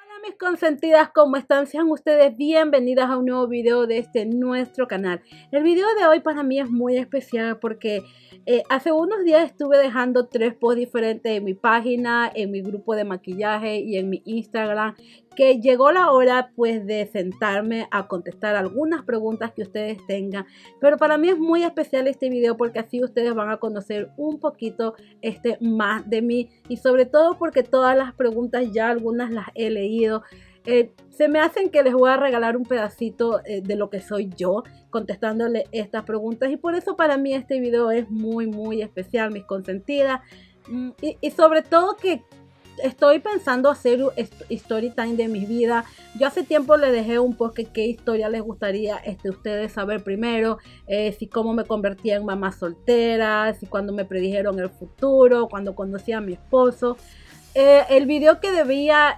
Hola mis consentidas, ¿cómo están? Sean ustedes bienvenidas a un nuevo video de nuestro canal. El video de hoy para mí es muy especial porque hace unos días estuve dejando 3 posts diferentes en mi página, en mi grupo de maquillaje y en mi Instagram, que llegó la hora pues de sentarme a contestar algunas preguntas que ustedes tengan. Pero para mí es muy especial este video porque así ustedes van a conocer un poquito más de mí, y sobre todo porque todas las preguntas ya algunas las he leído. Se me hacen que les voy a regalar un pedacito de lo que soy yo contestándole estas preguntas, y por eso para mí este video es muy especial, mis consentidas. Y sobre todo que estoy pensando hacer story time de mi vida. Yo hace tiempo le dejé un post que qué historia les gustaría ustedes saber primero, si cómo me convertí en mamá soltera, si cuando me predijeron el futuro, cuando conocí a mi esposo. El video que debía,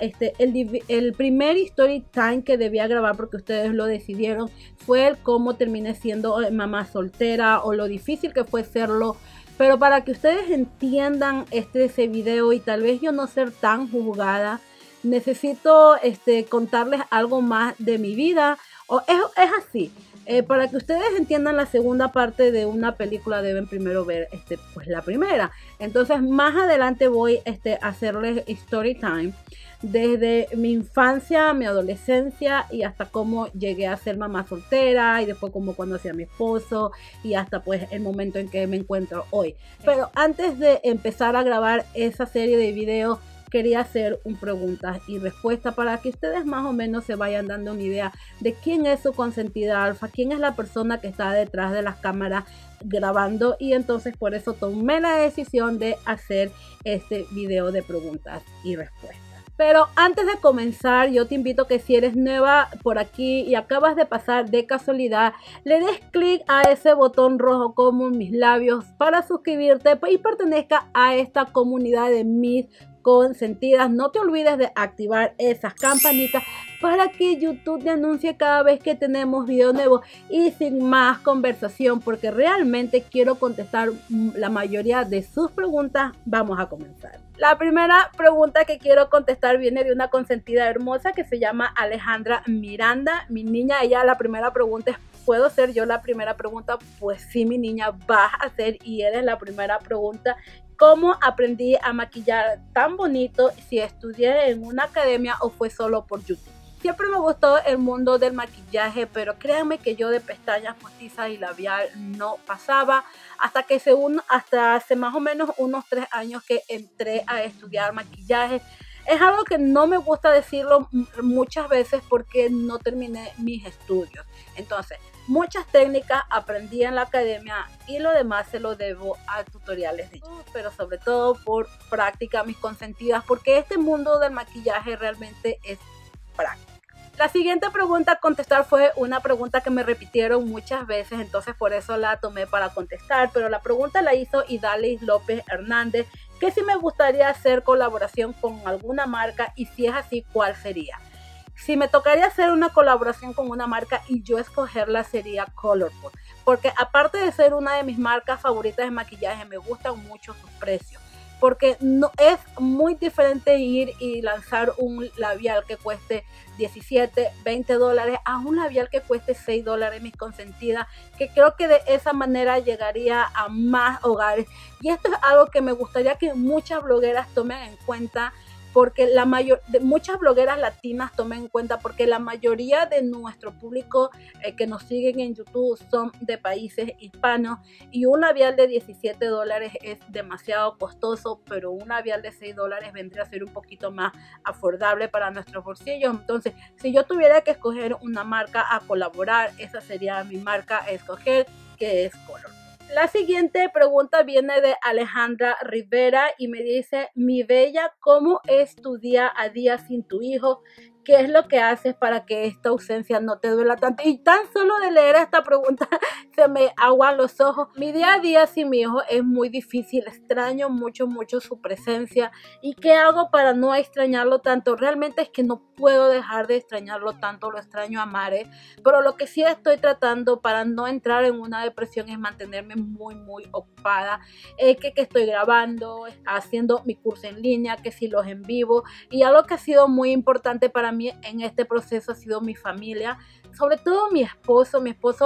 el primer story time que debía grabar, porque ustedes lo decidieron, fue el cómo terminé siendo mamá soltera o lo difícil que fue serlo. Pero para que ustedes entiendan ese video y tal vez yo no ser tan juzgada, necesito contarles algo más de mi vida. Es así. Para que ustedes entiendan la segunda parte de una película deben primero ver pues la primera. Entonces más adelante voy a hacerles story time desde mi infancia, mi adolescencia y hasta cómo llegué a ser mamá soltera, y después cómo conocí a mi esposo y hasta pues el momento en que me encuentro hoy. Pero antes de empezar a grabar esa serie de videos, quería hacer un preguntas y respuestas para que ustedes más o menos se vayan dando una idea de quién es su consentida alfa, quién es la persona que está detrás de las cámaras grabando, y entonces por eso tomé la decisión de hacer este video de preguntas y respuestas. Pero antes de comenzar, yo te invito que si eres nueva por aquí y acabas de pasar de casualidad, le des clic a ese botón rojo como en mis labios para suscribirte y pertenezca a esta comunidad de mis consentidas. No te olvides de activar esas campanitas para que YouTube te anuncie cada vez que tenemos video nuevo. Y sin más conversación, porque realmente quiero contestar la mayoría de sus preguntas, vamos a comenzar. La primera pregunta que quiero contestar viene de una consentida hermosa que se llama Alejandra Miranda. Mi niña, ella la primera pregunta es: ¿puedo ser yo la primera pregunta? Pues sí, mi niña, vas a ser y eres la primera pregunta. ¿Cómo aprendí a maquillar tan bonito? Si estudié en una academia o fue solo por YouTube. Siempre me gustó el mundo del maquillaje, pero créanme que yo de pestañas postizas y labial no pasaba, hasta que hasta hace más o menos unos 3 años que entré a estudiar maquillaje. Es algo que no me gusta decirlo muchas veces porque no terminé mis estudios. Entonces, muchas técnicas aprendí en la academia y lo demás se lo debo a tutoriales de YouTube, pero sobre todo por práctica, mis consentidas, porque este mundo del maquillaje realmente es práctica. La siguiente pregunta a contestar fue una pregunta que me repitieron muchas veces, entonces por eso la tomé para contestar, pero la pregunta la hizo Idalis López Hernández, que si me gustaría hacer colaboración con alguna marca, y si es así, ¿cuál sería? Si me tocaría hacer una colaboración con una marca y yo escogerla, sería Colourpop, porque aparte de ser una de mis marcas favoritas de maquillaje, me gustan mucho sus precios. Porque no es muy diferente ir y lanzar un labial que cueste 17, 20 dólares a un labial que cueste 6 dólares, mis consentidas, que creo que de esa manera llegaría a más hogares. Y esto es algo que me gustaría que muchas blogueras tomen en cuenta, porque muchas blogueras latinas tomen en cuenta, porque la mayoría de nuestro público que nos siguen en YouTube son de países hispanos, y un labial de 17 dólares es demasiado costoso, pero un labial de 6 dólares vendría a ser un poquito más afordable para nuestros bolsillos. Entonces, si yo tuviera que escoger una marca a colaborar, esa sería mi marca a escoger, que es Colourpop. La siguiente pregunta viene de Alejandra Rivera y me dice: mi bella, ¿cómo es tu día a día sin tu hijo? ¿qué es lo que haces para que esta ausencia no te duela tanto? Y tan solo de leer esta pregunta se me aguan los ojos. Mi día a día sin mi hijo es muy difícil, extraño mucho, mucho su presencia. ¿Y qué hago para no extrañarlo tanto? Realmente es que no puedo dejar de extrañarlo tanto, lo extraño a mares, pero lo que sí estoy tratando para no entrar en una depresión es mantenerme muy, muy ocupada, que estoy grabando, haciendo mi curso en línea, que si los en vivo, y algo que ha sido muy importante para mí en este proceso ha sido mi familia, sobre todo mi esposo.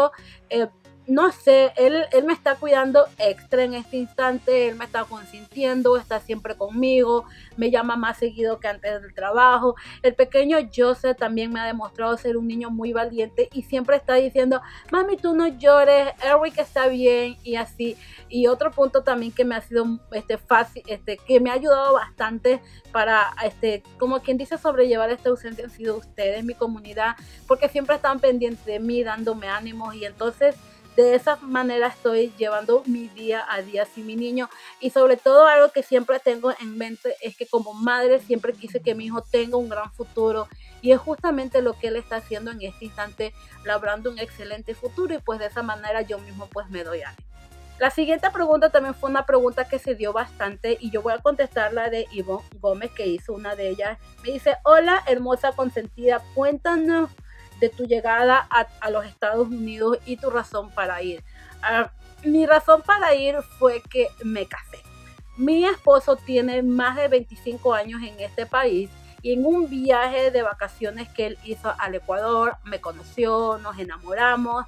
No sé, él me está cuidando extra en este instante, él me está consintiendo, está siempre conmigo, me llama más seguido que antes del trabajo. El pequeño Joseph también me ha demostrado ser un niño muy valiente y siempre está diciendo, mami, tú no llores, Eric está bien, y así. Y otro punto también que me ha sido fácil, que me ha ayudado bastante para, como quien dice, sobrellevar esta ausencia han sido ustedes, mi comunidad, porque siempre están pendientes de mí, dándome ánimos, y entonces de esa manera estoy llevando mi día a día sin mi niño. Y sobre todo algo que siempre tengo en mente es que como madre siempre quise que mi hijo tenga un gran futuro, y es justamente lo que él está haciendo en este instante, labrando un excelente futuro, y pues de esa manera yo mismo pues me doy ánimo. La siguiente pregunta también fue una pregunta que se dio bastante y yo voy a contestar la de Ivonne Gómez, que hizo una de ellas. Me dice, hola hermosa consentida, cuéntanos de tu llegada a los Estados Unidos y tu razón para ir. Mi razón para ir fue que me casé. Mi esposo tiene más de 25 años en este país, y en un viaje de vacaciones que él hizo al Ecuador, me conoció, nos enamoramos.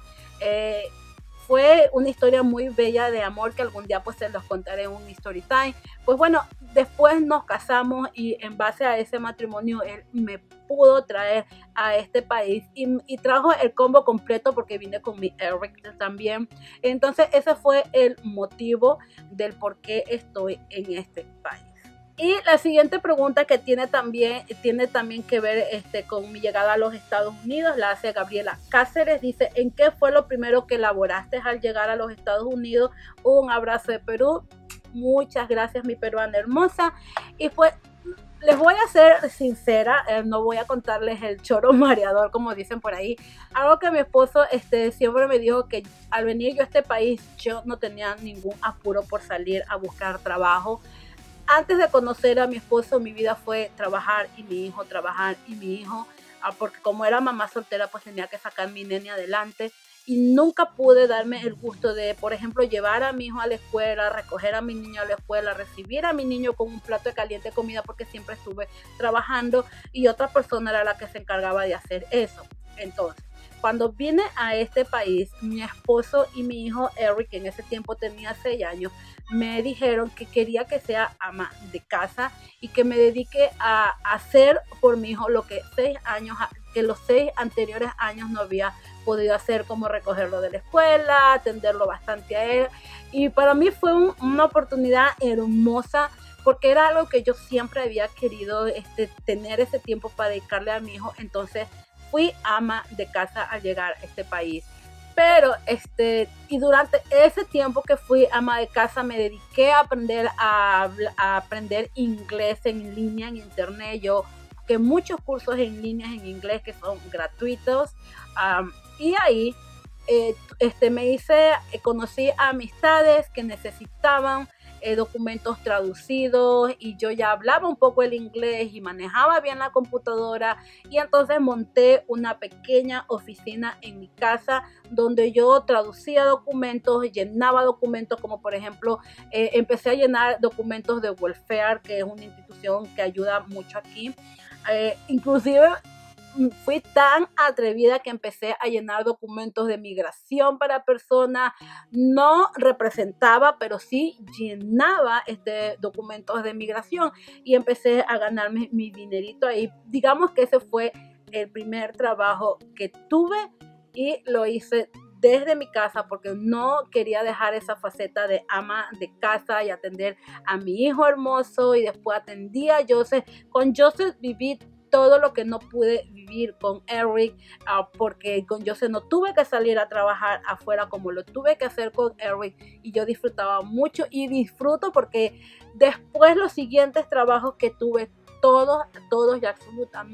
Fue una historia muy bella de amor que algún día pues se los contaré en un story time. Pues bueno, después nos casamos y en base a ese matrimonio él me pudo traer a este país y trajo el combo completo porque vine con mi Eric también. Entonces ese fue el motivo del por qué estoy en este país. Y la siguiente pregunta que tiene también que ver con mi llegada a los Estados Unidos, la hace Gabriela Cáceres. Dice, ¿en qué fue lo primero que elaboraste al llegar a los Estados Unidos? Un abrazo de Perú. Muchas gracias, mi peruana hermosa. Y pues les voy a ser sincera, no voy a contarles el choro mareador como dicen por ahí. Algo que mi esposo siempre me dijo, que al venir yo a este país yo no tenía ningún apuro por salir a buscar trabajo. Antes de conocer a mi esposo, mi vida fue trabajar y mi hijo, porque como era mamá soltera, pues tenía que sacar mi nene adelante, y nunca pude darme el gusto de, por ejemplo, llevar a mi hijo a la escuela, recoger a mi niño a la escuela, recibir a mi niño con un plato de caliente comida, porque siempre estuve trabajando y otra persona era la que se encargaba de hacer eso. Entonces, cuando vine a este país, mi esposo y mi hijo Eric, que en ese tiempo tenía 6 años, me dijeron que quería que sea ama de casa y que me dedique a hacer por mi hijo lo que los 6 anteriores años no había podido hacer, como recogerlo de la escuela, atenderlo bastante a él. Y para mí fue una oportunidad hermosa, porque era algo que yo siempre había querido, tener ese tiempo para dedicarle a mi hijo. Entonces fui ama de casa al llegar a este país. Pero y durante ese tiempo que fui ama de casa me dediqué a aprender inglés en línea, en internet. Yo busqué muchos cursos en línea en inglés que son gratuitos, y ahí conocí a amistades que necesitaban documentos traducidos, y yo ya hablaba un poco el inglés y manejaba bien la computadora, y entonces monté una pequeña oficina en mi casa donde yo traducía documentos, llenaba documentos, como por ejemplo empecé a llenar documentos de Welfare, que es una institución que ayuda mucho aquí. Inclusive fui tan atrevida que empecé a llenar documentos de migración para personas. No representaba, pero sí llenaba documentos de migración, y empecé a ganarme mi dinerito ahí. Digamos que ese fue el primer trabajo que tuve, y lo hice desde mi casa porque no quería dejar esa faceta de ama de casa y atender a mi hijo hermoso. Y después atendí a Joseph. Con Joseph viví todo lo que no pude vivir con Eric, porque con Joseph no tuve que salir a trabajar afuera como lo tuve que hacer con Eric, y yo disfrutaba mucho y disfruto, porque después los siguientes trabajos que tuve, todos y absolutamente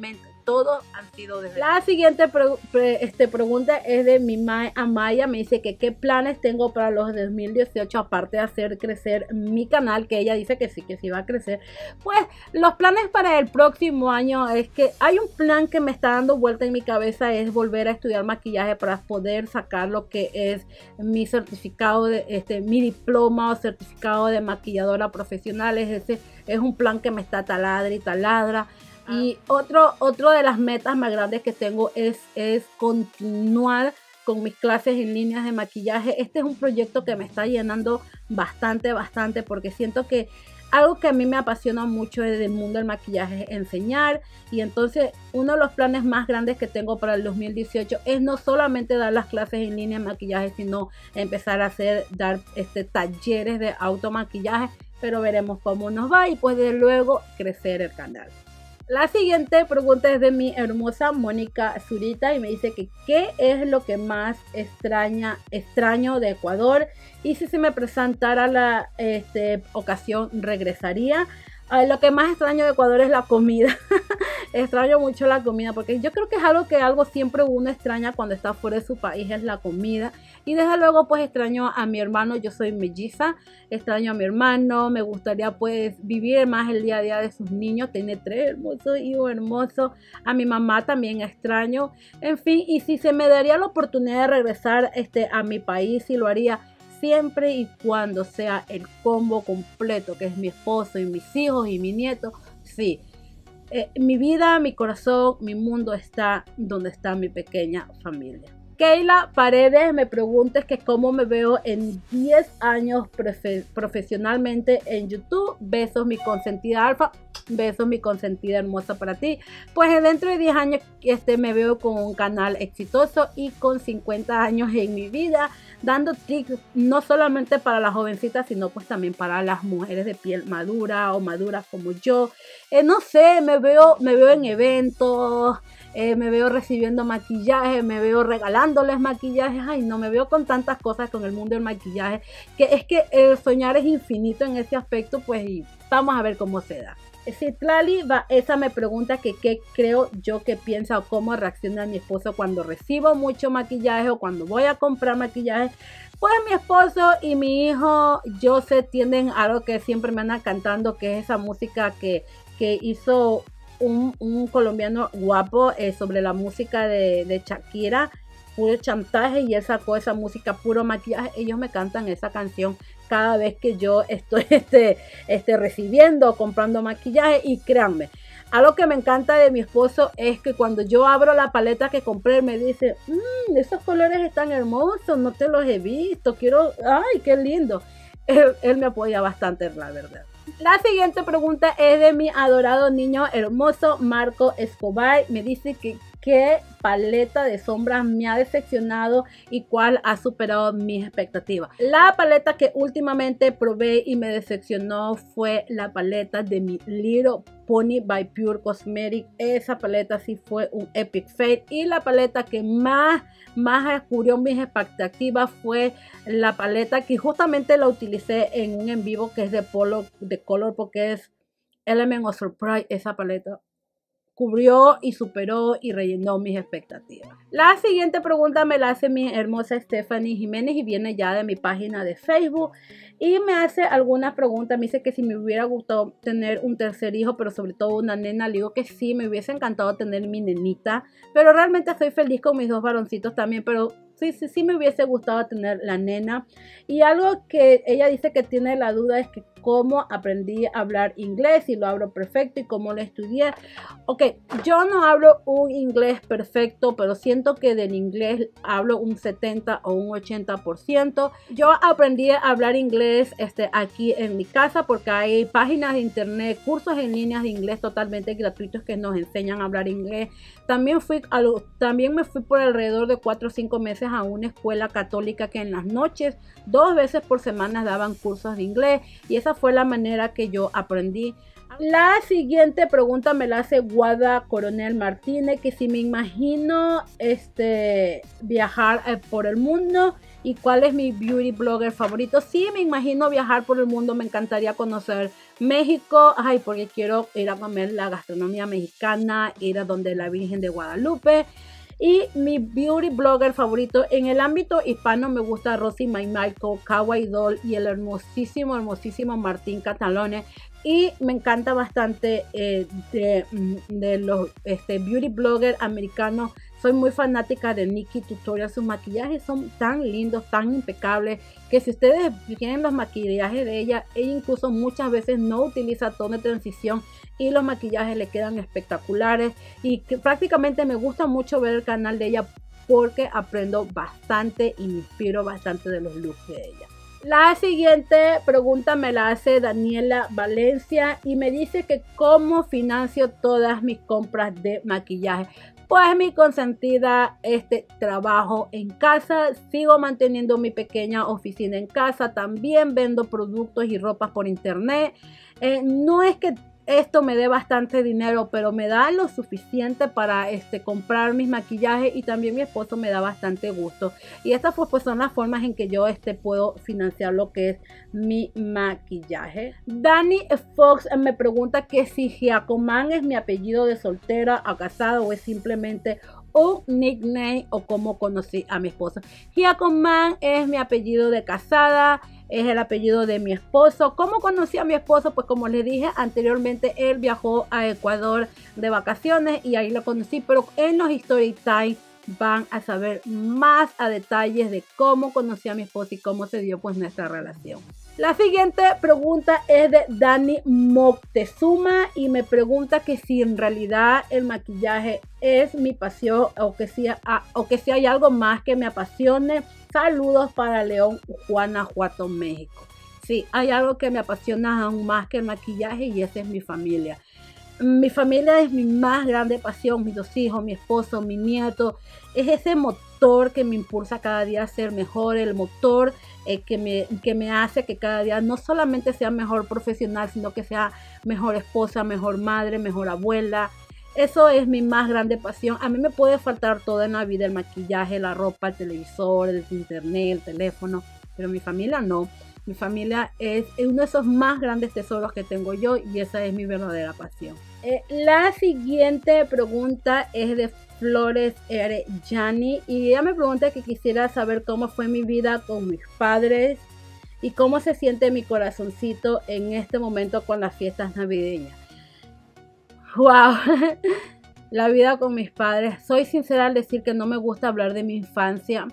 todos han sido desde... La siguiente pregunta es de mi Amaya, me dice que qué planes tengo para los 2018 aparte de hacer crecer mi canal, que ella dice que sí va a crecer. Pues los planes para el próximo año es que hay un plan que me está dando vuelta en mi cabeza, es volver a estudiar maquillaje para poder sacar lo que es mi certificado de mi diploma o certificado de maquilladora profesional. Ese es un plan que me está taladra y taladra. Y otro de las metas más grandes que tengo es continuar con mis clases en líneas de maquillaje. Este es un proyecto que me está llenando bastante porque siento que algo que a mí me apasiona mucho del mundo del maquillaje es enseñar, y entonces uno de los planes más grandes que tengo para el 2018 es no solamente dar las clases en línea de maquillaje, sino empezar a dar talleres de automaquillaje, pero veremos cómo nos va y pues de luego crecer el canal. La siguiente pregunta es de mi hermosa Mónica Zurita y me dice que qué es lo que más extraño de Ecuador, y si se me presentara la ocasión regresaría. Lo que más extraño de Ecuador es la comida. Extraño mucho la comida porque yo creo que es algo siempre uno extraña cuando está fuera de su país, es la comida. Y desde luego pues extraño a mi hermano, yo soy melliza, extraño a mi hermano, me gustaría pues vivir más el día a día de sus niños, tiene 3 hermosos hijos hermosos, a mi mamá también extraño, en fin, y si se me daría la oportunidad de regresar a mi país, sí lo haría, siempre y cuando sea el combo completo, que es mi esposo y mis hijos y mi nieto. Sí, mi vida, mi corazón, mi mundo está donde está mi pequeña familia. Keila Paredes me pregunta que cómo me veo en 10 años profesionalmente en YouTube. Besos, mi consentida Alfa. Besos, mi consentida hermosa para ti. Pues dentro de 10 años me veo con un canal exitoso y con 50 años en mi vida, dando tips no solamente para las jovencitas, sino pues también para las mujeres de piel madura o maduras como yo. No sé, me veo en eventos, me veo recibiendo maquillaje, me veo regalándoles maquillajes. Ay, no, me veo con tantas cosas con el mundo del maquillaje, que es que el soñar es infinito en ese aspecto, pues, y vamos a ver cómo se da. Citlali esa me pregunta que qué creo yo que piensa o cómo reacciona mi esposo cuando recibo mucho maquillaje o cuando voy a comprar maquillaje. Pues mi esposo y mi hijo Joseph tienden a algo que siempre me andan cantando, que es esa música que hizo un colombiano guapo sobre la música de Shakira, puro chantaje, y él sacó esa música puro maquillaje. Ellos me cantan esa canción cada vez que yo estoy recibiendo o comprando maquillaje, y créanme, algo que me encanta de mi esposo es que cuando yo abro la paleta que compré, me dice, esos colores están hermosos, no te los he visto, ay, qué lindo. Él me apoya bastante, la verdad. La siguiente pregunta es de mi adorado niño hermoso Marco Escobar. Me dice que qué paleta de sombras me ha decepcionado y cuál ha superado mis expectativas. La paleta que últimamente probé y me decepcionó fue la paleta de mi Little Pony by Pure Cosmetics. Esa paleta sí fue un epic fail, y la paleta que más descubrió mis expectativas fue la paleta que justamente la utilicé en un en vivo, que es de Color, porque es Element of Surprise. Esa paleta cubrió y superó y rellenó mis expectativas. La siguiente pregunta me la hace mi hermosa Stephanie Jiménez y viene ya de mi página de Facebook, y me hace algunas preguntas. Me dice que si me hubiera gustado tener un tercer hijo, pero sobre todo una nena. Le digo que sí, me hubiese encantado tener mi nenita, pero realmente estoy feliz con mis 2 varoncitos también, pero sí me hubiese gustado tener la nena. Y algo que ella dice que tiene la duda es que cómo aprendí a hablar inglés, y lo hablo perfecto, y cómo lo estudié. Ok, yo no hablo un inglés perfecto, pero siento que del inglés hablo un 70 o un 80%. Yo aprendí a hablar inglés aquí en mi casa, porque hay páginas de internet, cursos en líneas de inglés totalmente gratuitos que nos enseñan a hablar inglés. También me fui por alrededor de 4 o 5 meses a una escuela católica que en las noches 2 veces por semana daban cursos de inglés, y esa fue la manera que yo aprendí. La siguiente pregunta me la hace Guada Coronel Martínez, que si me imagino viajar por el mundo, y cuál es mi beauty blogger favorito. Sí, me imagino viajar por el mundo, me encantaría conocer México, ay, porque quiero ir a comer la gastronomía mexicana, ir a donde la Virgen de Guadalupe. Y mi beauty blogger favorito en el ámbito hispano me gusta Rosy Michael, Kawaii Doll y el hermosísimo Martín Catalone. Y me encanta bastante de los beauty bloggers americanos. Soy muy fanática de Nikkie Tutorial. Sus maquillajes son tan lindos, tan impecables, que si ustedes tienen los maquillajes de ella incluso muchas veces no utiliza tono de transición y los maquillajes le quedan espectaculares. Y que prácticamente me gusta mucho ver el canal de ella porque aprendo bastante y me inspiro bastante de los looks de ella. La siguiente pregunta me la hace Daniela Valencia y me dice que cómo financio todas mis compras de maquillaje. Pues mi consentida, trabajo en casa, sigo manteniendo mi pequeña oficina en casa, también vendo productos y ropas por internet. No es que esto me dé bastante dinero, pero me da lo suficiente para comprar mis maquillajes y también mi esposo me da bastante gusto. Y estas pues son las formas en que yo puedo financiar lo que es mi maquillaje. Dani Fox me pregunta que si Giacoman es mi apellido de soltera o casada o es simplemente un nickname o cómo conocí a mi esposo. Giacoman es mi apellido de casada. Es el apellido de mi esposo. ¿Cómo conocí a mi esposo? Pues como les dije anteriormente, él viajó a Ecuador de vacaciones y ahí lo conocí. Pero en los Story Time van a saber más a detalles de cómo conocí a mi esposo y cómo se dio pues nuestra relación. La siguiente pregunta es de Dani Moctezuma y me pregunta que si en realidad el maquillaje es mi pasión o que si hay algo más que me apasione. Saludos para León, Guanajuato, México. Sí, hay algo que me apasiona aún más que el maquillaje y esa es mi familia. Mi familia es mi más grande pasión, mis 2 hijos, mi esposo, mi nieto. Es ese motor que me impulsa cada día a ser mejor, el motor que me hace que cada día no solamente sea mejor profesional, sino que sea mejor esposa, mejor madre, mejor abuela. Eso es mi más grande pasión. A mí me puede faltar todo en la vida, el maquillaje, la ropa, el televisor, el internet, el teléfono, pero mi familia no. Mi familia es uno de esos más grandes tesoros que tengo yo y esa es mi verdadera pasión. La siguiente pregunta es de Flores R. Yani y ella me pregunta que quisiera saber cómo fue mi vida con mis padres y cómo se siente mi corazoncito en este momento con las fiestas navideñas. Wow, la vida con mis padres. Soy sincera al decir que no me gusta hablar de mi infancia.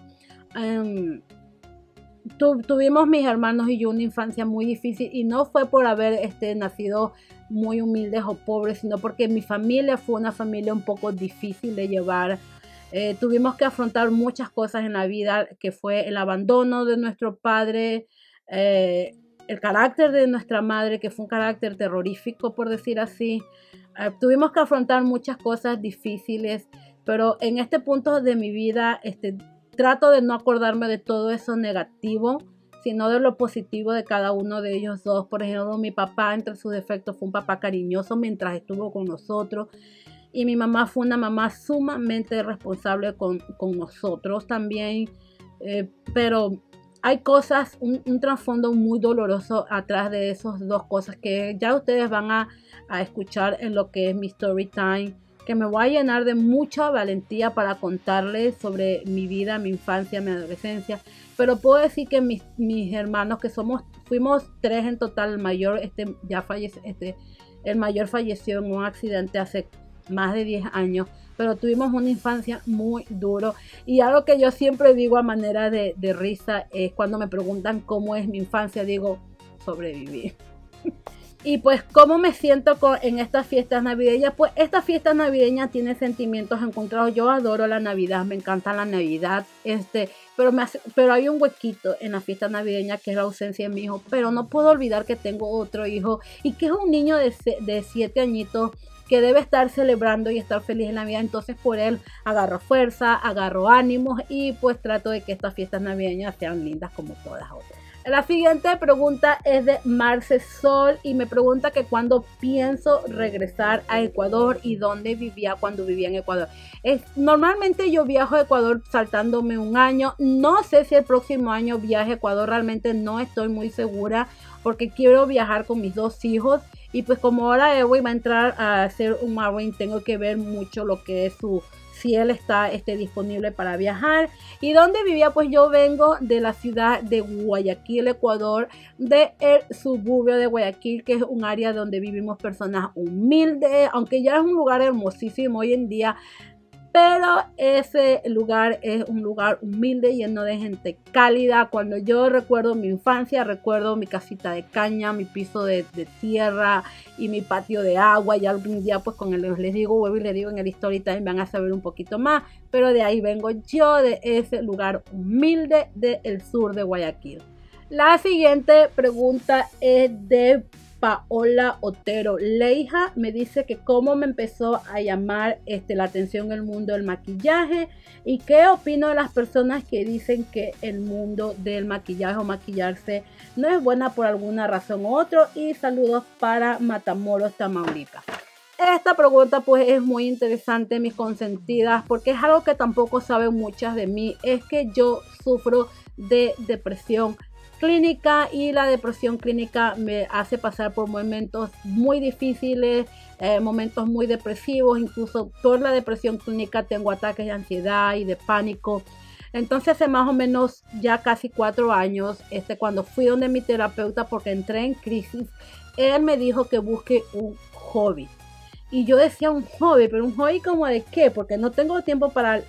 Tuvimos mis hermanos y yo una infancia muy difícil y no fue por haber nacido muy humildes o pobres, sino porque mi familia fue una familia un poco difícil de llevar. Tuvimos que afrontar muchas cosas en la vida, que fue el abandono de nuestro padre, el carácter de nuestra madre, que fue un carácter terrorífico, por decir así. Tuvimos que afrontar muchas cosas difíciles, pero en este punto de mi vida trato de no acordarme de todo eso negativo, sino de lo positivo de cada uno de ellos dos. Por ejemplo, mi papá, entre sus defectos, fue un papá cariñoso mientras estuvo con nosotros. Y mi mamá fue una mamá sumamente responsable con nosotros también. Pero hay cosas, un trasfondo muy doloroso atrás de esas dos cosas que ya ustedes van a escuchar en lo que es mi story time, que me voy a llenar de mucha valentía para contarles sobre mi vida, mi infancia, mi adolescencia. Pero puedo decir que mis hermanos, que fuimos 3 en total, el mayor el mayor falleció en un accidente hace más de 10 años, pero tuvimos una infancia muy duro. Y algo que yo siempre digo a manera de risa es cuando me preguntan cómo es mi infancia, digo, sobreviví. Y pues, ¿cómo me siento en estas fiestas navideñas? Pues estas fiestas navideñas tienen sentimientos encontrados. Yo adoro la Navidad, me encanta la Navidad, pero hay un huequito en la fiesta navideña que es la ausencia de mi hijo. Pero no puedo olvidar que tengo otro hijo y que es un niño de 7 añitos que debe estar celebrando y estar feliz en la vida. Entonces por él agarro fuerza, agarro ánimos y pues trato de que estas fiestas navideñas sean lindas como todas otras. La siguiente pregunta es de Marce Sol y me pregunta que cuándo pienso regresar a Ecuador y dónde vivía cuando vivía en Ecuador. Normalmente yo viajo a Ecuador saltándome un año. No sé si el próximo año viaje a Ecuador, realmente no estoy muy segura porque quiero viajar con mis 2 hijos. Y pues como ahora Evo va a entrar a hacer un Marine, tengo que ver mucho lo que es si él está disponible para viajar. ¿Y dónde vivía? Pues yo vengo de la ciudad de Guayaquil, Ecuador, del suburbio de Guayaquil, que es un área donde vivimos personas humildes, aunque ya es un lugar hermosísimo hoy en día. Pero ese lugar es un lugar humilde, lleno de gente cálida. Cuando yo recuerdo mi infancia, recuerdo mi casita de caña, mi piso de tierra y mi patio de agua. Y algún día pues les digo en el story time van a saber un poquito más. Pero de ahí vengo yo, de ese lugar humilde del sur de Guayaquil. La siguiente pregunta es de Paola Otero Leija. Me dice que cómo me empezó a llamar la atención el mundo del maquillaje y qué opino de las personas que dicen que el mundo del maquillaje o maquillarse no es buena por alguna razón u otra. Y saludos para Matamoros, Tamaulipas. Esta pregunta pues es muy interesante, mis consentidas, porque es algo que tampoco saben muchas de mí. Es que yo sufro de depresión clínica y la depresión clínica me hace pasar por momentos muy difíciles, momentos muy depresivos. Incluso por la depresión clínica tengo ataques de ansiedad y de pánico. Entonces hace más o menos ya casi 4 años, cuando fui donde mi terapeuta porque entré en crisis, él me dijo que busque un hobby. Y yo decía un hobby, pero un hobby como de qué, porque no tengo tiempo para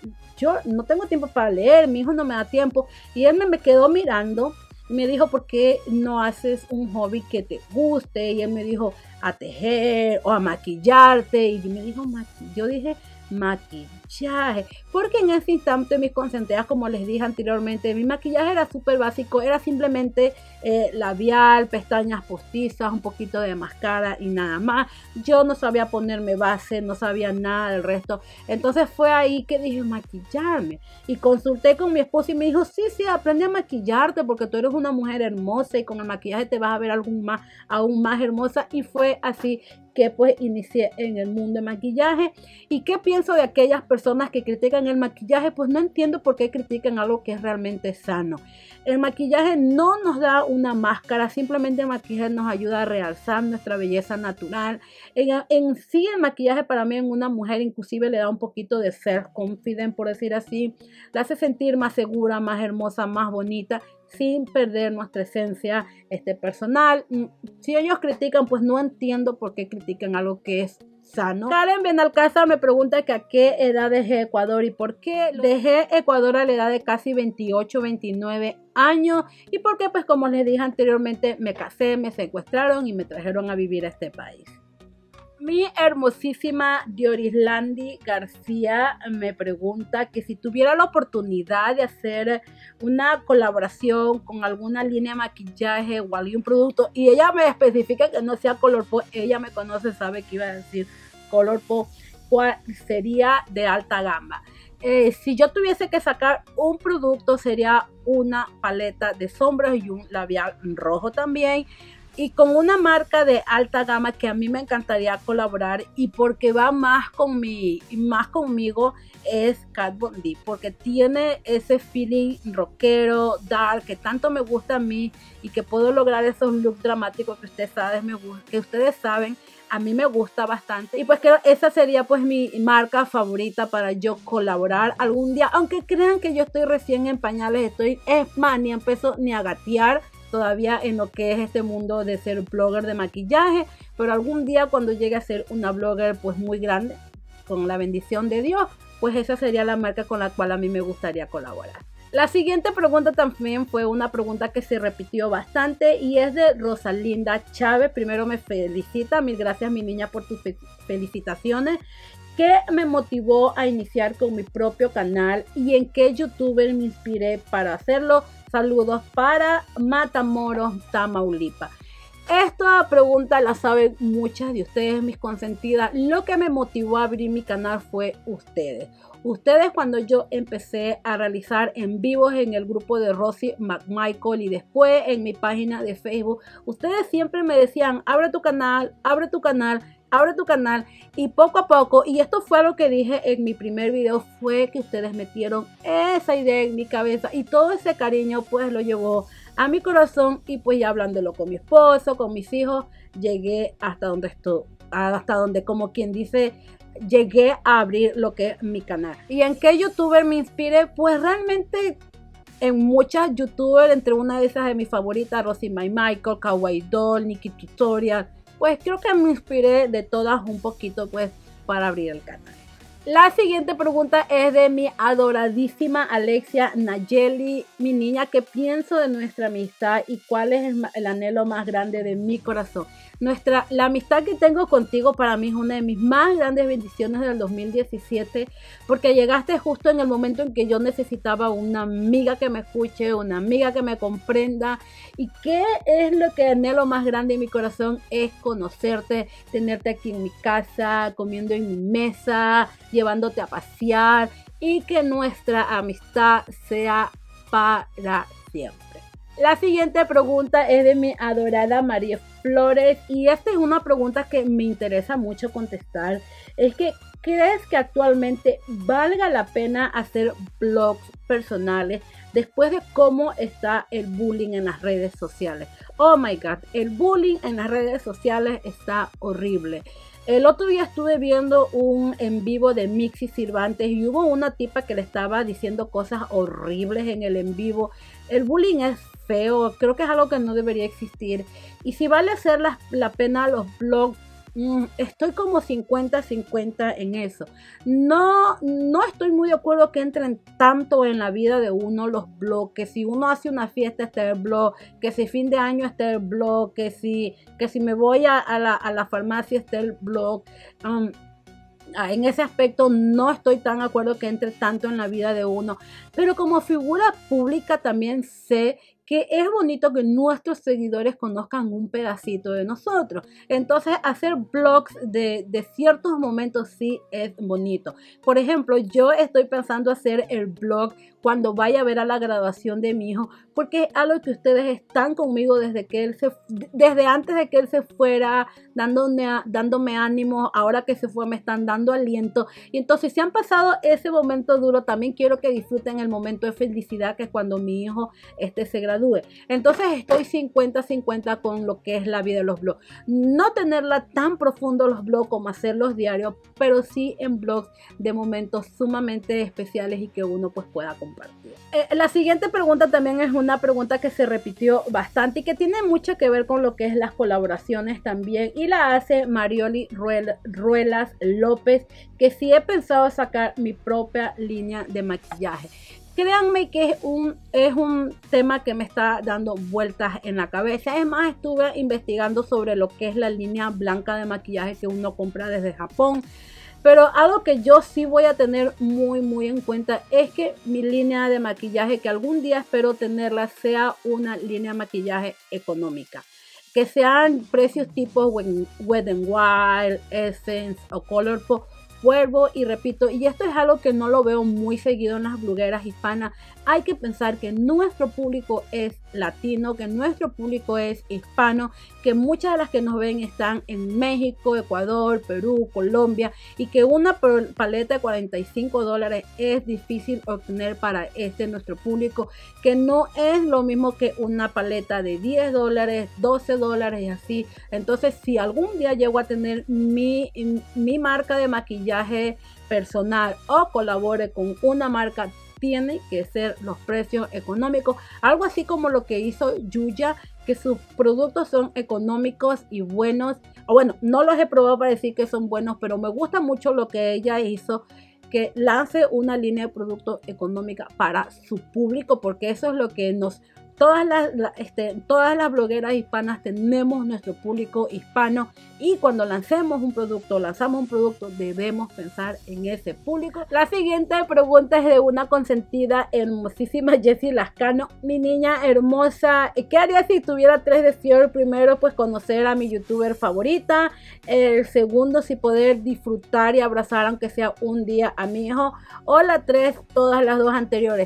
leer, mi hijo no me da tiempo. Y él me quedó mirando. Me dijo, ¿por qué no haces un hobby que te guste? Y él me dijo, a tejer o a maquillarte. Y yo dije, maquillaje. Porque en ese instante mis consentidas, como les dije anteriormente, mi maquillaje era súper básico. Era simplemente labial, pestañas postizas, un poquito de máscara y nada más. Yo no sabía ponerme base, no sabía nada del resto. Entonces fue ahí que dije, maquillarme. Y consulté con mi esposo y me dijo, sí, aprende a maquillarte porque tú eres una mujer hermosa y con el maquillaje te vas a ver aún más hermosa. Y fue así que pues inicié en el mundo de maquillaje. ¿Y qué pienso de aquellas personas que critican el maquillaje? Pues no entiendo por qué critican algo que es realmente sano. El maquillaje no nos da una máscara, simplemente el maquillaje nos ayuda a realzar nuestra belleza natural. En sí el maquillaje para mí en una mujer inclusive le da un poquito de self-confidence, por decir así. La hace sentir más segura, más hermosa, más bonita, sin perder nuestra esencia personal. Si ellos critican, pues no entiendo por qué critican algo que es sano. Karen Benalcázar me pregunta que a qué edad dejé Ecuador y por qué dejé Ecuador a la edad de casi 28, 29 años y por qué, pues como les dije anteriormente, me casé, me secuestraron y me trajeron a vivir a este país. Mi hermosísima Diorislandi García me pregunta que si tuviera la oportunidad de hacer una colaboración con alguna línea de maquillaje o algún producto, y ella me especifica que no sea Colourpop, ella me conoce, sabe que iba a decir Colourpop, ¿cuál sería de alta gama? Si yo tuviese que sacar un producto sería una paleta de sombras y un labial rojo también. Y con una marca de alta gama que a mí me encantaría colaborar y porque va más conmigo es Kat Von D, porque tiene ese feeling rockero, dark, que tanto me gusta a mí y que puedo lograr esos looks dramáticos que ustedes saben, a mí me gusta bastante. Y pues que esa sería pues mi marca favorita para yo colaborar algún día, aunque crean que yo estoy recién en pañales, es más, ni empiezo ni a gatear todavía en lo que es este mundo de ser blogger de maquillaje, pero algún día cuando llegue a ser una blogger pues muy grande, con la bendición de Dios, pues esa sería la marca con la cual a mí me gustaría colaborar. La siguiente pregunta también fue una pregunta que se repitió bastante y es de Rosalinda Chávez. Primero me felicita, mil gracias mi niña por tus felicitaciones. ¿Qué me motivó a iniciar con mi propio canal y en qué youtuber me inspiré para hacerlo? Saludos para Matamoros, Tamaulipas. Esta pregunta la saben muchas de ustedes, mis consentidas. Lo que me motivó a abrir mi canal fue ustedes. Ustedes, cuando yo empecé a realizar en vivos en el grupo de Rosie McMichael y después en mi página de Facebook, ustedes siempre me decían, abre tu canal, abre tu canal, abre tu canal. Y poco a poco, y esto fue lo que dije en mi primer video, fue que ustedes metieron esa idea en mi cabeza y todo ese cariño pues lo llevó a mi corazón. Y pues ya hablándolo con mi esposo, con mis hijos, llegué hasta donde estoy, hasta donde, como quien dice, llegué a abrir lo que es mi canal. ¿Y en qué youtuber me inspiré? Pues realmente en muchas youtubers, entre una de esas de mis favoritas, Rosie McMichael, Kawaii Doll, Nikki Tutorial. Pues creo que me inspiré de todas un poquito pues para abrir el canal. La siguiente pregunta es de mi adoradísima Alexia Nayeli, mi niña. ¿Qué pienso de nuestra amistad y cuál es el anhelo más grande de mi corazón? La amistad que tengo contigo para mí es una de mis más grandes bendiciones del 2017, porque llegaste justo en el momento en que yo necesitaba una amiga que me escuche, una amiga que me comprenda. ¿Y qué es lo que anhelo más grande en mi corazón? Es conocerte, tenerte aquí en mi casa, comiendo en mi mesa, llevándote a pasear, y que nuestra amistad sea para siempre. La siguiente pregunta es de mi adorada María Flores, y esta es una pregunta que me interesa mucho contestar. Es que, ¿crees que actualmente valga la pena hacer blogs personales después de cómo está el bullying en las redes sociales? Oh my God, el bullying en las redes sociales está horrible. El otro día estuve viendo un en vivo de Mixi Cervantes y hubo una tipa que le estaba diciendo cosas horribles en el en vivo. El bullying es feo, creo que es algo que no debería existir. Y si vale hacer la pena los blogs, estoy como 50-50 en eso. No estoy muy de acuerdo que entren tanto en la vida de uno los blogs, que si uno hace una fiesta está el blog, que si fin de año está el blog, que si me voy a la farmacia está el blog. En ese aspecto no estoy tan de acuerdo que entre tanto en la vida de uno, pero como figura pública también sé que es bonito que nuestros seguidores conozcan un pedacito de nosotros. Entonces hacer blogs de ciertos momentos sí es bonito. Por ejemplo, yo estoy pensando hacer el blog cuando vaya a ver a la graduación de mi hijo, porque es algo que ustedes están conmigo desde antes de que él se fuera, dándome ánimo. Ahora que se fue me están dando aliento, y entonces si han pasado ese momento duro, también quiero que disfruten el momento de felicidad que es cuando mi hijo se gradúe. Entonces estoy 50-50 con lo que es la vida de los blogs. No tenerla tan profundo los blogs como hacerlos diarios, pero sí en blogs de momentos sumamente especiales y que uno pues pueda compartir. La siguiente pregunta también es una pregunta que se repitió bastante y que tiene mucho que ver con lo que es las colaboraciones también, y la hace Marioli Ruelas López, que sí he pensado sacar mi propia línea de maquillaje. Créanme que es un tema que me está dando vueltas en la cabeza. Es más, estuve investigando sobre lo que es la línea blanca de maquillaje que uno compra desde Japón. Pero algo que yo sí voy a tener muy en cuenta es que mi línea de maquillaje, que algún día espero tenerla, sea una línea de maquillaje económica. Que sean precios tipo Wet n Wild, Essence o Colourpop. Vuelvo y repito, y esto es algo que no lo veo muy seguido en las blogueras hispanas. Hay que pensar que nuestro público es latino, que nuestro público es hispano, que muchas de las que nos ven están en México, Ecuador, Perú, Colombia, y que una paleta de $45 es difícil obtener para nuestro público, que no es lo mismo que una paleta de $10, $12 y así. Entonces, si algún día llego a tener mi marca de maquillaje personal o colabore con una marca, tiene que ser los precios económicos, algo así como lo que hizo Yuya, que sus productos son económicos y buenos. O bueno, no los he probado para decir que son buenos, pero me gusta mucho lo que ella hizo, que lance una línea de productos económica para su público, porque eso es lo que nos todas las blogueras hispanas tenemos nuestro público hispano y cuando lanzamos un producto, debemos pensar en ese público. La siguiente pregunta es de una consentida hermosísima Jessie Lascano. Mi niña hermosa, ¿qué haría si tuviera 3 deseos? El primero, pues conocer a mi youtuber favorita. El segundo, si poder disfrutar y abrazar aunque sea un día a mi hijo. O la 3, todas las 2 anteriores.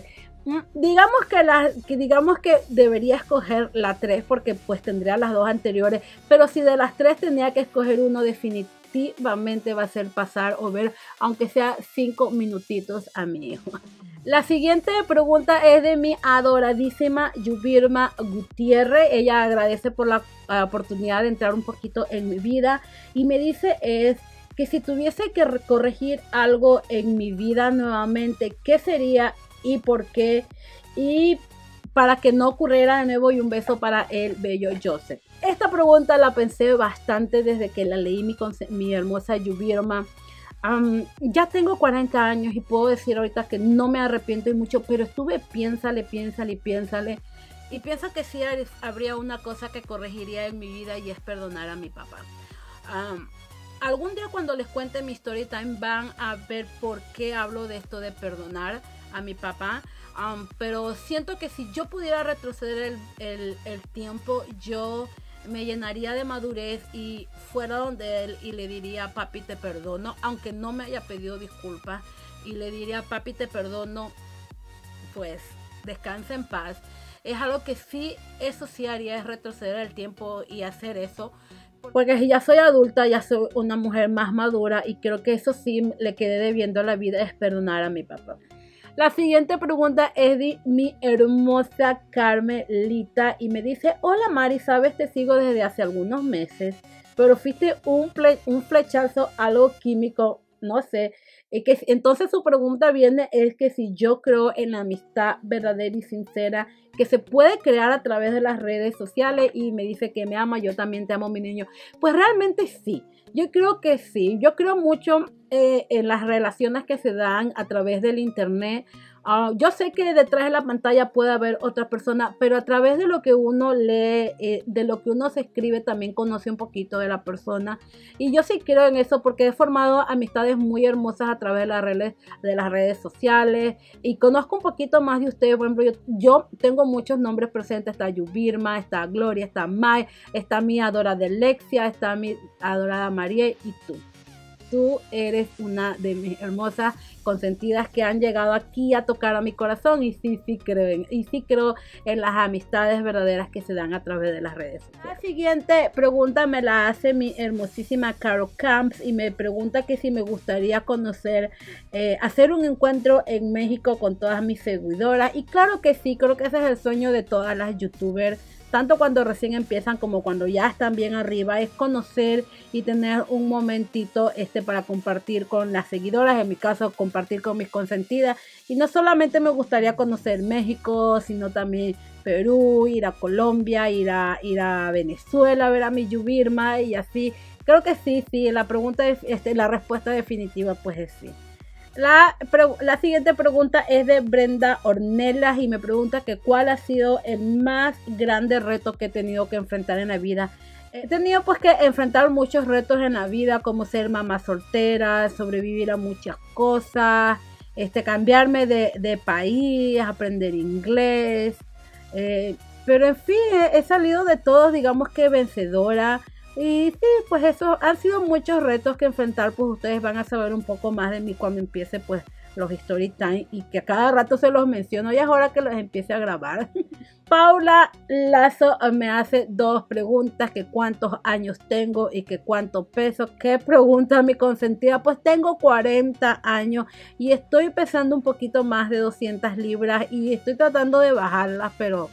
Digamos que debería escoger la 3 porque pues tendría las 2 anteriores, pero si de las 3 tenía que escoger uno, definitivamente va a ser pasar o ver aunque sea 5 minutitos a mi hijo. La siguiente pregunta es de mi adoradísima Yubirma Gutiérrez. Ella agradece por la oportunidad de entrar un poquito en mi vida y me dice es que si tuviese que corregir algo en mi vida nuevamente, ¿qué sería y por qué? Y para que no ocurriera de nuevo, y un beso para el bello Joseph. Esta pregunta la pensé bastante desde que la leí mi hermosa Yubirma. Ya tengo 40 años y puedo decir ahorita que no me arrepiento y mucho, pero estuve piénsale y pienso que sí habría una cosa que corregiría en mi vida y es perdonar a mi papá. Algún día cuando les cuente mi story time van a ver por qué hablo de esto de perdonar a mi papá, pero siento que si yo pudiera retroceder el tiempo, yo me llenaría de madurez y fuera donde él y le diría: papi, te perdono, aunque no me haya pedido disculpas, y le diría: papi, te perdono, pues descansa en paz. Es algo que sí, eso sí haría, es retroceder el tiempo y hacer eso, porque si ya soy adulta, ya soy una mujer más madura y creo que eso sí le quedé debiendo a la vida, es perdonar a mi papá. La siguiente pregunta es de mi hermosa Carmelita y me dice: hola Mari, sabes, te sigo desde hace algunos meses, pero fuiste un flechazo, algo químico, no sé. Entonces su pregunta viene es que si yo creo en la amistad verdadera y sincera que se puede crear a través de las redes sociales, y me dice que me ama, yo también te amo, mi niño. Pues realmente sí, yo creo que sí, yo creo mucho en las relaciones que se dan a través del internet. Yo sé que detrás de la pantalla puede haber otra persona, pero a través de lo que uno lee, de lo que uno se escribe, también conoce un poquito de la persona. Y yo sí creo en eso porque he formado amistades muy hermosas a través de las redes sociales y conozco un poquito más de ustedes. Por ejemplo, yo tengo muchos nombres presentes: está Yubirma, está Gloria, está Mai, está mi adorada Alexia, está mi adorada María y tú. Tú eres una de mis hermosas consentidas que han llegado aquí a tocar a mi corazón, y sí creo en las amistades verdaderas que se dan a través de las redes sociales. La siguiente pregunta me la hace mi hermosísima Caro Camps y me pregunta que si me gustaría hacer un encuentro en México con todas mis seguidoras, y claro que sí, creo que ese es el sueño de todas las youtubers, tanto cuando recién empiezan como cuando ya están bien arriba, es conocer y tener un momentito para compartir con las seguidoras, en mi caso compartir con mis consentidas. Y no solamente me gustaría conocer México, sino también Perú, ir a Colombia, ir a Venezuela, ver a mi Yubirma y así. Creo que sí, la respuesta definitiva pues es sí. La siguiente pregunta es de Brenda Ornelas y me pregunta que cuál ha sido el más grande reto que he tenido que enfrentar en la vida. He tenido pues que enfrentar muchos retos en la vida, como ser mamá soltera, sobrevivir a muchas cosas, cambiarme de país, aprender inglés, pero en fin, he salido de todos, digamos que vencedora. Y sí, pues eso han sido muchos retos que enfrentar, pues ustedes van a saber un poco más de mí cuando empiece pues los story time, y que a cada rato se los menciono y es hora que los empiece a grabar. Paula Lazo me hace 2 preguntas: que cuántos años tengo y que cuánto peso. ¿Qué pregunta mi consentida? Pues tengo 40 años y estoy pesando un poquito más de 200 libras y estoy tratando de bajarlas, pero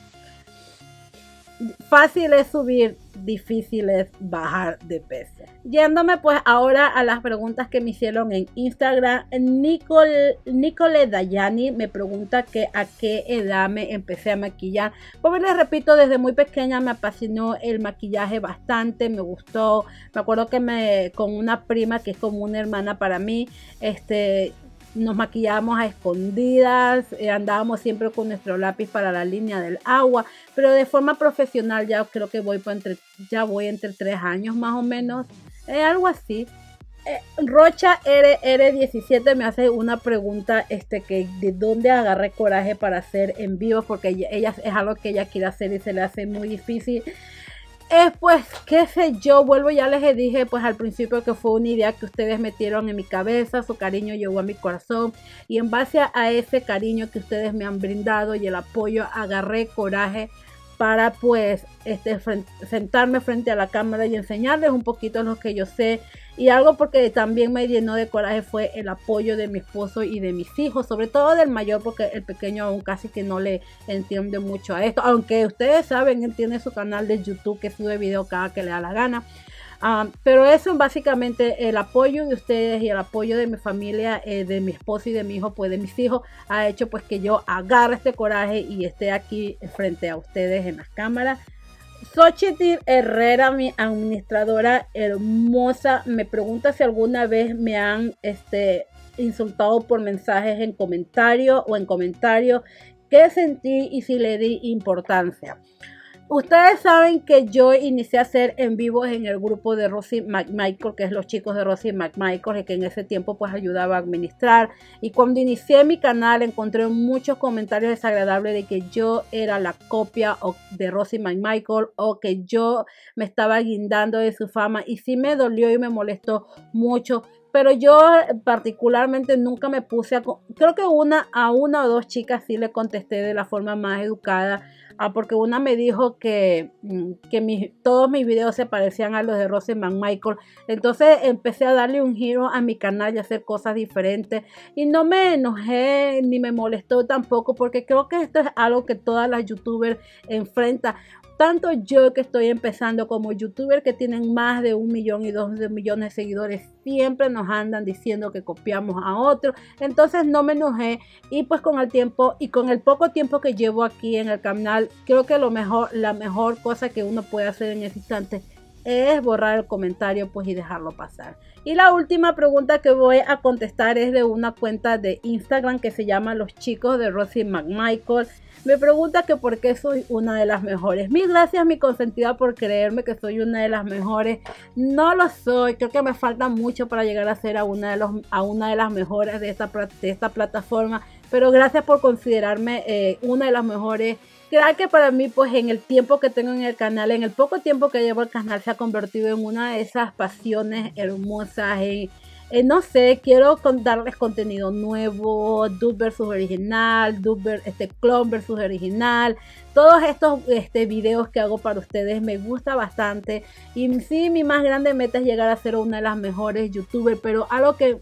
fácil es subir, difícil es bajar de peso. Yéndome pues ahora a las preguntas que me hicieron en Instagram. Nicole Dayani me pregunta que a qué edad me empecé a maquillar. Pues les repito, desde muy pequeña me apasionó el maquillaje bastante, me gustó. Me acuerdo que con una prima que es como una hermana para mí, nos maquillábamos a escondidas, andábamos siempre con nuestro lápiz para la línea del agua, pero de forma profesional ya creo que voy entre 3 años más o menos, algo así. Rocha RR17 me hace una pregunta que de dónde agarré coraje para hacer en vivo, porque ella es algo que ella quiere hacer y se le hace muy difícil. Pues qué sé yo, vuelvo, ya les dije pues al principio que fue una idea que ustedes metieron en mi cabeza, su cariño llegó a mi corazón y en base a ese cariño que ustedes me han brindado y el apoyo, agarré coraje para pues sentarme frente a la cámara y enseñarles un poquito lo que yo sé. Y algo porque también me llenó de coraje fue el apoyo de mi esposo y de mis hijos, sobre todo del mayor, porque el pequeño aún casi que no le entiende mucho a esto, aunque ustedes saben, él tiene su canal de YouTube que sube video cada que le da la gana. Pero eso básicamente, el apoyo de ustedes y el apoyo de mi familia, de mi esposo y de mi hijo, pues de mis hijos, ha hecho pues que yo agarre este coraje y esté aquí frente a ustedes en las cámaras. Xochitl Herrera, mi administradora hermosa, me pregunta si alguna vez me han insultado por mensajes en comentarios qué sentí y si le di importancia. Ustedes saben que yo inicié a hacer en vivos en el grupo de Rosie McMichael, que es los chicos de Rosie McMichael, y que en ese tiempo pues ayudaba a administrar. Y cuando inicié mi canal encontré muchos comentarios desagradables de que yo era la copia de Rosie McMichael o que yo me estaba guindando de su fama. Y sí me dolió y me molestó mucho. Pero yo particularmente nunca me puse creo que a una o dos chicas sí le contesté de la forma más educada. Porque una me dijo que todos mis videos se parecían a los de Rosie McMichael. Entonces empecé a darle un giro a mi canal y a hacer cosas diferentes. Y no me enojé ni me molestó tampoco, porque creo que esto es algo que todas las youtubers enfrentan. Tanto yo que estoy empezando como youtubers que tienen más de 1 millón y 2 millones de seguidores, siempre nos andan diciendo que copiamos a otros. Entonces no me enojé y pues con el tiempo y con el poco tiempo que llevo aquí en el canal, creo que la mejor cosa que uno puede hacer en ese instante es borrar el comentario pues y dejarlo pasar. Y la última pregunta que voy a contestar es de una cuenta de Instagram que se llama Los Chicos de Rosie McMichael. Me pregunta que por qué soy una de las mejores. Mil gracias, mi consentida, por creerme que soy una de las mejores. No lo soy, creo que me falta mucho para llegar a ser a una de las mejores de esta plataforma. Pero gracias por considerarme una de las mejores. Creo que para mí, pues en el tiempo que tengo en el canal, en el poco tiempo que llevo el canal, se ha convertido en una de esas pasiones hermosas. No sé, quiero darles contenido nuevo, dub versus original, clon versus original. Todos estos videos que hago para ustedes me gusta bastante. Y sí, mi más grande meta es llegar a ser una de las mejores youtubers. Pero algo que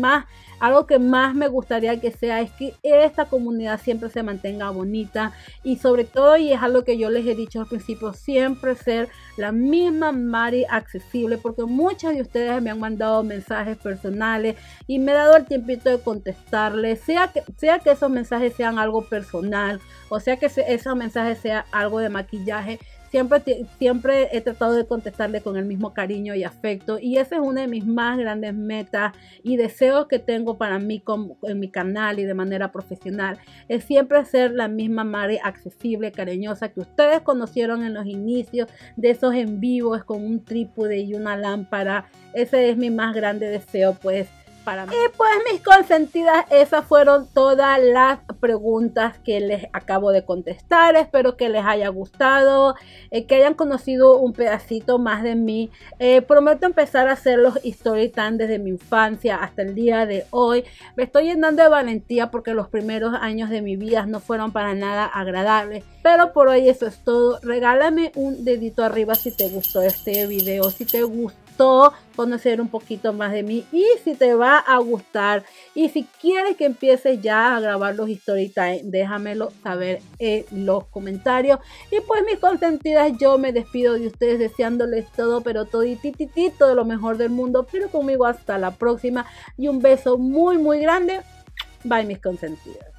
más me gustaría que sea es que esta comunidad siempre se mantenga bonita. Y sobre todo, y es algo que yo les he dicho al principio, siempre ser la misma Mari accesible. Porque muchas de ustedes me han mandado mensajes personales y me he dado el tiempito de contestarles. Sea que esos mensajes sean algo personal o sea que esos mensajes sea algo de maquillaje. Siempre he tratado de contestarle con el mismo cariño y afecto, y esa es una de mis más grandes metas y deseos que tengo para mí en mi canal y de manera profesional, es siempre ser la misma Mari accesible, cariñosa que ustedes conocieron en los inicios de esos en vivos con un trípode y una lámpara. Ese es mi más grande deseo pues para mí. Y pues mis consentidas, esas fueron todas las preguntas que les acabo de contestar. Espero que les haya gustado, que hayan conocido un pedacito más de mí. Prometo empezar a hacer los story time desde mi infancia hasta el día de hoy. Me estoy llenando de valentía porque los primeros años de mi vida no fueron para nada agradables. Pero por hoy eso es todo. Regálame un dedito arriba si te gustó este video, si te gustó conocer un poquito más de mí y si te va a gustar. Y si quieres que empiece ya a grabar los story time, déjamelo saber en los comentarios. Y pues mis consentidas, yo me despido de ustedes deseándoles todo, pero todititito de lo mejor del mundo. Pero conmigo hasta la próxima y un beso muy muy grande. Bye mis consentidas.